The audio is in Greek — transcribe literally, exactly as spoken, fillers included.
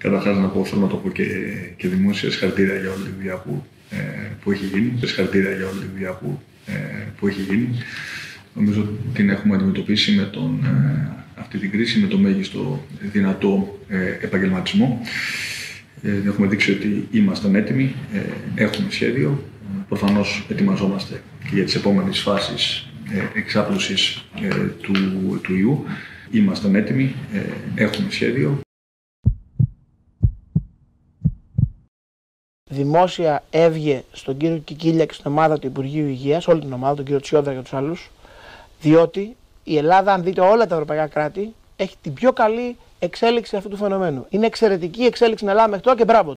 Καταρχάς να πω, θέλω να το πω και, και δημόσια, συγχαρητήρια για όλη τη δουλειά που, ε, που έχει γίνει. Συγχαρητήρια για όλη τη δουλειά που, ε, που έχει γίνει. Νομίζω ότι την έχουμε αντιμετωπίσει με τον, ε, αυτή την κρίση με το μέγιστο δυνατό ε, επαγγελματισμό. Ε, έχουμε δείξει ότι ήμασταν έτοιμοι, ε, έχουμε σχέδιο. Προφανώς ετοιμαζόμαστε και για τις επόμενες φάσεις ε, εξάπλωσης ε, του, του ιού. Ήμασταν έτοιμοι, ε, έχουμε σχέδιο. Δημόσια έβγε στον κύριο Κικίλια και στην ομάδα του Υπουργείου Υγείας, όλη την ομάδα, τον κύριο Τσιόδρα και τους άλλους, διότι η Ελλάδα, αν δείτε όλα τα ευρωπαϊκά κράτη, έχει την πιο καλή εξέλιξη αυτού του φαινομένου. Είναι εξαιρετική η εξέλιξη στην Ελλάδα μέχρι τώρα και μπράβο.